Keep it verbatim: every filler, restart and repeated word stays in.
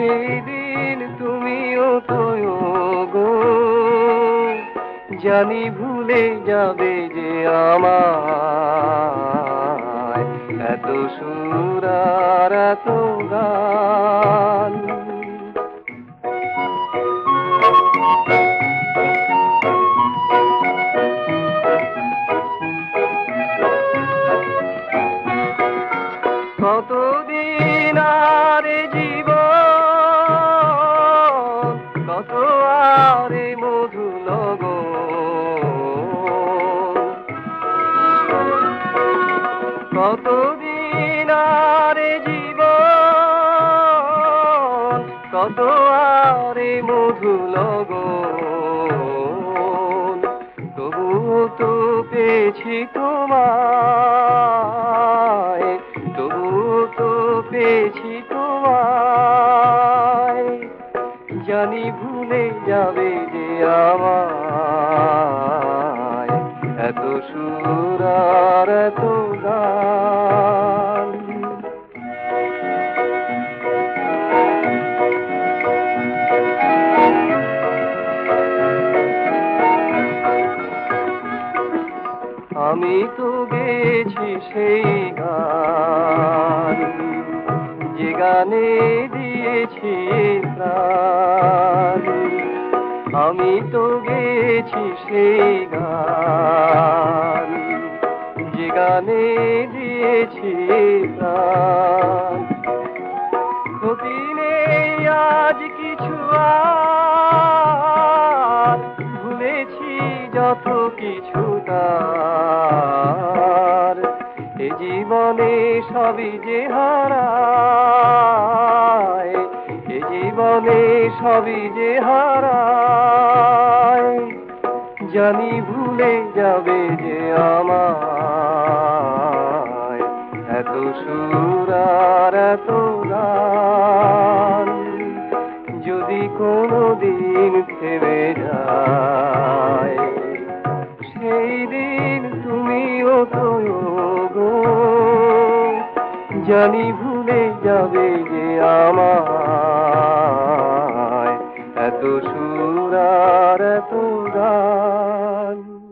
সেই দিন তুমিও তো গো জানি ভুলে যাবে যে আমায়, এত সুর আর এত গান। কতদিন আর জীবন, কত আর মধু লগন, কতদিন আর জীবন, কত আর মধু লগন, তবুও তো পেয়েছি তোমায়, তবুও তো পেয়েছি তোমায়, জানি ভুলে যাবে যে আমায়, এত সুর আর এত গান। আমি তো গেছি সেই গান, যে গানে দিয়েছি প্রাণ। আমি তো গেছি সেই গান, যে গানে দিয়েছি প্রাণ। ক্ষতি নেই আজ কিছু আর, ভুলেছি যত কিছু তার। এ জীবনে সবই যে হারায়, এ জীবনে সবই যে হারায়, জানি ভুলে যাবে যে আমায়, এত সুর আর এত গান। যদি কোনো দিন থেমে যায়, সেই দিন তুমিও তো গো জানি ভুলে যাবে যে আমায়, এত সুর আর এত গান।